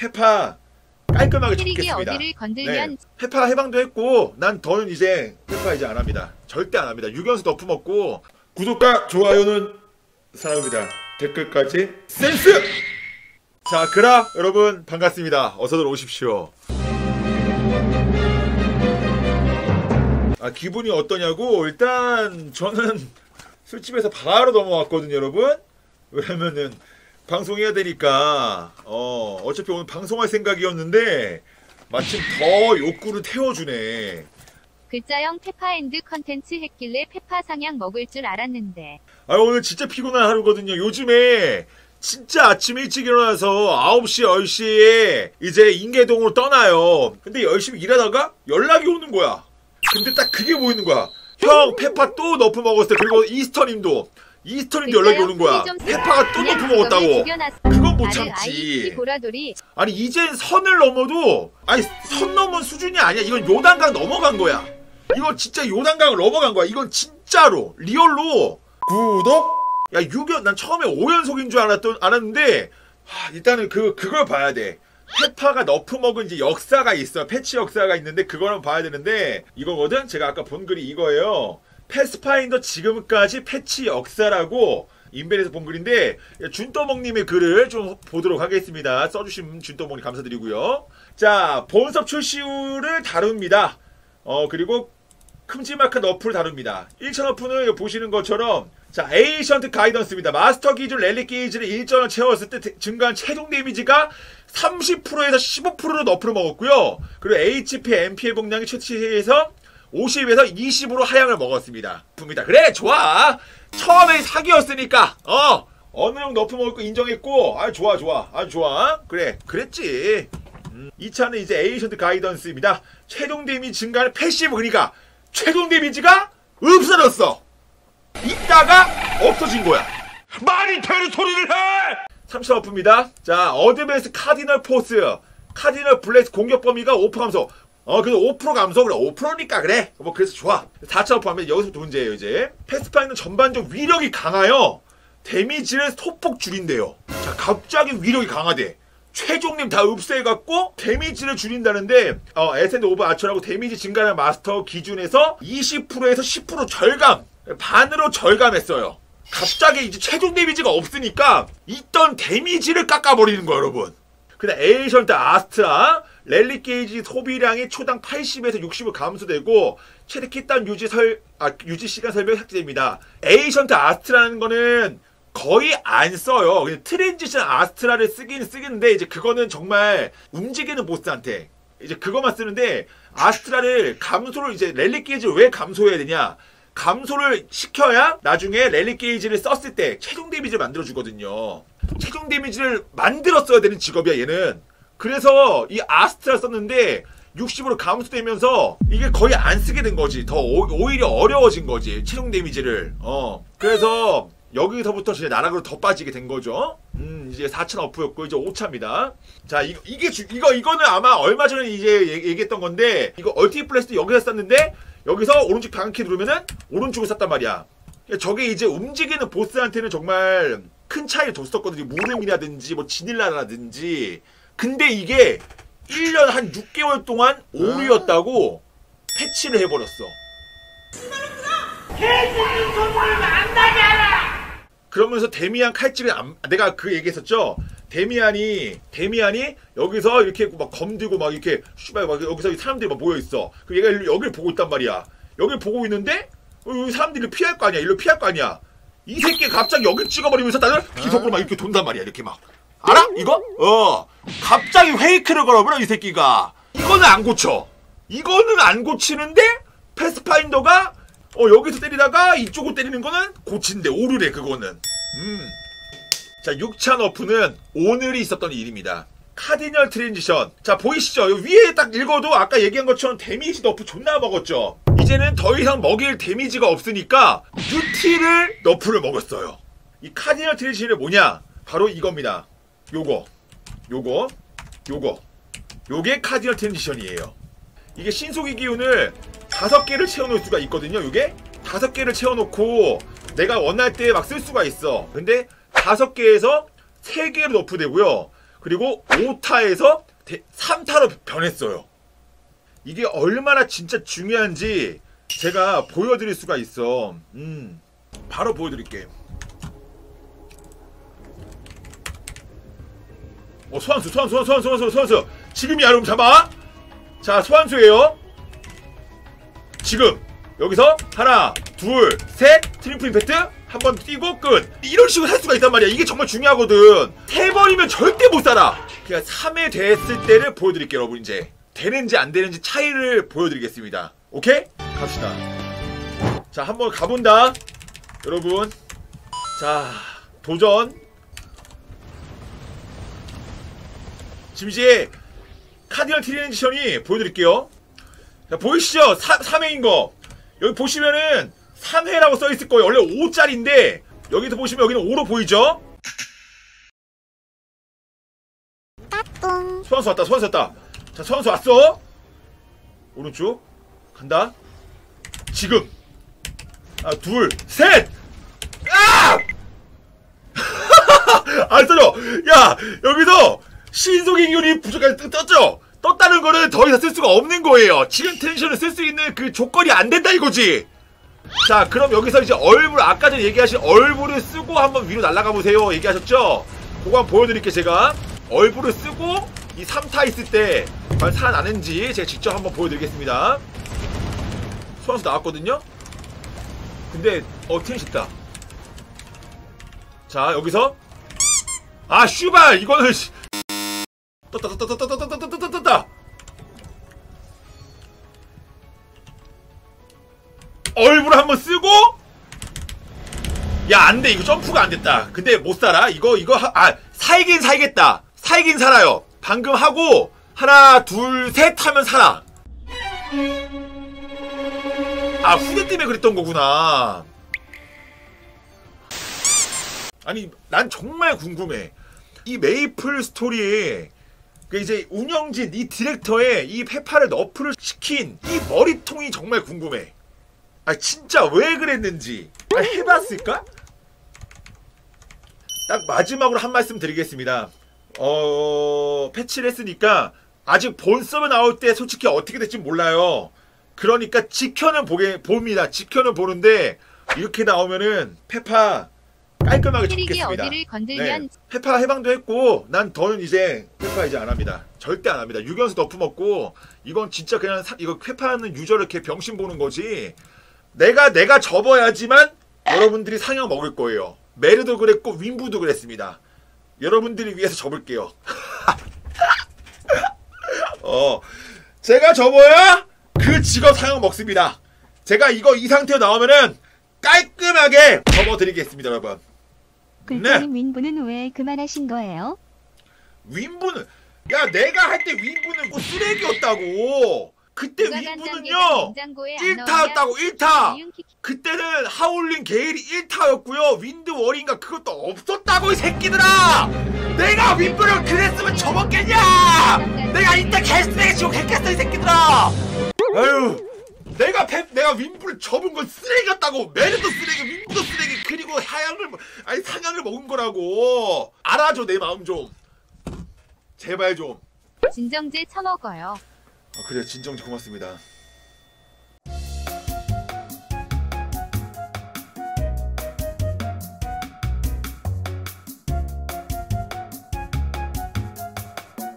페파 깔끔하게 캐릭이 접겠습니다. 어디를 건들면 네. 페파 해방도 했고 난 더는 이제 페파 이제 안 합니다. 절대 안 합니다. 유견수 너프 먹고 구독과 좋아요는 사랑합니다. 댓글까지 센스! 자, 그라 여러분 반갑습니다. 어서들 오십시오. 기분이 어떠냐고? 일단 저는 술집에서 바로 넘어왔거든요, 여러분. 왜냐면은 방송해야 되니까 어차피 오늘 방송할 생각이었는데 마침 더 욕구를 태워주네. 글자형 페파핸드 컨텐츠 했길래 페파 상향 먹을 줄 알았는데. 오늘 진짜 피곤한 하루거든요. 요즘에 진짜 아침 일찍 일어나서 9시, 10시에 이제 인계동으로 떠나요. 근데 열심히 일하다가 연락이 오는 거야. 근데 딱 그게 보이는 거야. 형, 페파 또 너프 먹었어요. 그리고 이스터님도 연락이 오는 거야. 페파가 또 너프 먹었다고. 그건 못 참지. 아니 이젠 선을 넘어도 선 넘은 수준이 아니야. 이건 요단강 넘어간 거야. 이건 진짜 요단강을 넘어간 거야. 이건 진짜로 리얼로. 구독? 야, 난 처음에 5연속인 줄 알았는데 일단은 그걸 봐야 돼. 페파가 너프 먹은 이제 역사가 있어. 패치 역사가 있는데 그거는 봐야 되는데 이거거든. 제가 아까 본 글이 이거예요. 패스파인더 지금까지 패치 역사라고 인벤에서 본 글인데 준또먹님의 글을 좀 보도록 하겠습니다. 써주신 준또먹님 감사드리고요. 자, 본섭 출시후를 다룹니다. 그리고 큼지막한 너프를 다룹니다. 1차 너프는 보시는 것처럼 자, 에이션트 가이던스입니다. 마스터 기준 랠리 게이지를 1전을 채웠을 때 증가한 최종 데미지가 30%에서 15%로 너프를 먹었고요. 그리고 HP, MP 회복량이 최치에서 50에서 20으로 하향을 먹었습니다. 그래, 좋아. 처음에 사기였으니까 어느 정도 너프 먹을 거 인정했고 좋아. 아주 좋아. 그래, 그랬지. 2차는 이제 에이션트 가이던스입니다. 최종 데미지 증가는 패시브. 그러니까 최종 데미지가 없어졌어. 있다가 없어진 거야. 말이 되는 소리를 해! 3차 너프입니다. 자, 어드밴스 카디널 포스, 카디널 블레스 공격 범위가 5% 감소. 그래서 5% 감소. 그래, 5%니까 그래. 뭐 그래서 좋아. 4차 너프하면 여기서부터 문제예요. 이제 패스파인더는 전반적 위력이 강하여 데미지를 소폭 줄인대요. 자, 갑자기 위력이 강하대. 최종님 다 없애갖고 데미지를 줄인다는데 에센드 오브 아처라고 데미지 증가하는 마스터 기준에서 20%에서 10% 절감, 반으로 절감했어요. 갑자기 이제 최종 데미지가 없으니까 있던 데미지를 깎아버리는 거예요, 여러분. 근데 에이션트 아스트라 랠리 게이지 소비량이 초당 80에서 60을 감소되고 최대 킷단 유지 시간 설명 삭제됩니다. 에이션트 아스트라는 거는 거의 안 써요. 그냥 트랜지션 아스트라를 쓰긴 쓰겠는데 이제 그거는 정말 움직이는 보스한테 이제 그거만 쓰는데 아스트라를 감소를 이제 랠리 게이지를 왜 감소해야 되냐? 감소를 시켜야 나중에 랠리 게이지를 썼을 때 최종 데미지를 만들어주거든요. 최종 데미지를 만들었어야 되는 직업이야, 얘는. 그래서 이 아스트라 썼는데 60으로 감소되면서 이게 거의 안 쓰게 된 거지. 더 오히려 어려워진 거지, 최종 데미지를. 그래서 여기서부터 이제 나락으로 더 빠지게 된 거죠. 이제 4차 너프였고 이제 5차입니다. 자, 이거는 아마 얼마 전에 이제 얘기했던 건데 이거 얼티밋 플래스도 여기서 썼는데 여기서 오른쪽 방향키 누르면은 오른쪽을 쐈단 말이야. 저게 이제 움직이는 보스한테는 정말 큰 차이를 줬었거든요. 무름이라든지 뭐 지닐라라든지. 근데 이게 1년 한 6개월 동안 오류였다고 패치를 해버렸어. 그러면서 데미안 칼집이 내가 그 얘기했었죠. 데미안이 여기서 이렇게 막 검들고 막 이렇게 슈발 막 여기서 사람들이 막 모여 있어. 그 얘가 여기를 보고 있단 말이야. 여기를 보고 있는데 여기 사람들이 피할 거 아니야. 일로 피할 거 아니야. 이 새끼가 갑자기 여기 찍어버리면서 나는 비속으로 막 이렇게 돈단 말이야. 이렇게 막. 알아? 이거? 갑자기 페이크를 걸어버려 이 새끼가. 이거는 안 고쳐. 이거는 안 고치는데 패스파인더가 여기서 때리다가 이쪽으로 때리는 거는 고친대. 오류래 그거는. 자, 6차 너프는 오늘이 있었던 일입니다. 카디널 트랜지션. 자, 보이시죠? 위에 딱 읽어도 아까 얘기한 것처럼 데미지 너프 존나 먹었죠. 이제는 더 이상 먹일 데미지가 없으니까 UT를 너프를 먹었어요. 이 카디널 트랜지션이 뭐냐? 바로 이겁니다. 요게 카디널 트랜지션이에요. 이게 신속의 기운을 5개를 채워놓을 수가 있거든요. 요게 5개를 채워놓고 내가 원할 때 막 쓸 수가 있어. 근데 5개에서 3개로 너프되고요. 그리고 5타에서 3타로 변했어요. 이게 얼마나 진짜 중요한지 제가 보여드릴 수가 있어. 바로 보여드릴게. 소환수. 지금이야, 여러분. 잡아. 자, 소환수예요. 지금 여기서 하나, 둘, 셋, 트림프 임팩트 한 번 뛰고 끝. 이런 식으로 할 수가 있단 말이야. 이게 정말 중요하거든. 3번이면 절대 못 살아. 그냥 3회 됐을 때를 보여드릴게요, 여러분. 이제 되는지 안 되는지 차이를 보여드리겠습니다. 오케이? 갑시다. 자, 한번 가본다, 여러분. 자, 도전. 지금 이제 카디널 트랜지션이 보여드릴게요. 자, 보이시죠? 3회인 거. 여기 보시면은 3회라고 써있을 거예요. 원래 5짜리인데 여기서 보시면 여기는 5로 보이죠? 소환수 왔다. 자, 소환수 왔어. 오른쪽 간다. 지금 하나, 둘, 셋! 아! 안 써져. 야, 여기서 신속의 기운이 부족하게 떴죠? 떴다는 거는 더 이상 쓸 수가 없는 거예요. 지금 텐션을 쓸 수 있는 그 조건이 안 된다 이거지. 자, 그럼 여기서 이제 얼굴, 아까 전에 얘기하신 얼굴을 쓰고 한번 위로 날아가 보세요 얘기하셨죠? 그거 한번 보여드릴게요. 제가 얼굴을 쓰고 이 3타 있을 때 과연 살아나는지 제가 직접 한번 보여드리겠습니다. 소환수 나왔거든요? 근데 텐션 있다. 자, 여기서 아, 슈발! 이거는 떴다. 얼굴 한번 쓰고, 야, 안 돼. 이거 점프가 안 됐다. 근데 못 살아. 이거 살긴 살겠다. 살긴 살아요. 방금 하고 하나, 둘, 셋 하면 살아. 아, 후대 때문에 그랬던 거구나. 아니, 난 정말 궁금해. 이 메이플 스토리에 이제 운영진 이 디렉터의 이 페파를 너프를 시킨 이 머리통이 정말 궁금해. 아, 진짜 왜 그랬는지. 아, 해봤을까? 딱 마지막으로 한 말씀 드리겠습니다. 패치를 했으니까 아직 본 서버 나올 때 솔직히 어떻게 될지 몰라요. 그러니까 지켜는 봅니다. 지켜는 보는데 이렇게 나오면은 페파 깔끔하게 접겠습니다. 어디를 건들면... 네. 페파 해방도 했고 난 더는 이제 페파 이제 안 합니다. 절대 안 합니다. 유견수 너프 먹고 이건 진짜 그냥 이거 페파하는 유저를 이렇게 병신 보는 거지. 내가 접어야지만 여러분들이 상향 먹을 거예요. 메르도 그랬고 윈부도 그랬습니다. 여러분들을 위해서 접을게요. 제가 접어야 그 직업 상향 먹습니다. 제가 이거 이 상태로 나오면은 깔끔하게 접어드리겠습니다, 여러분. 글자님, 네. 윈부는 왜 그만하신 거예요? 윈부는, 야, 내가 할 때 윈부는 뭐 쓰레기였다고. 그때 윈부는요 1타였다고. 1타. 그때는 하울링 게일이 1타였고요 윈드 워린가 그것도 없었다고, 이 새끼들아. 내가 윈부를 그랬으면 접었겠냐. 내가 이때 개쓰레기 치고 했겠어, 이 새끼들아. 아유, 내가 윈부를 접은 건 쓰레기였다고. 메르도 쓰레기, 윈부도 쓰레기. 그리고 상향을 먹은 거라고. 알아줘, 내 마음 좀. 제발 좀. 진정제 처먹어요. 그래요, 진정제 고맙습니다.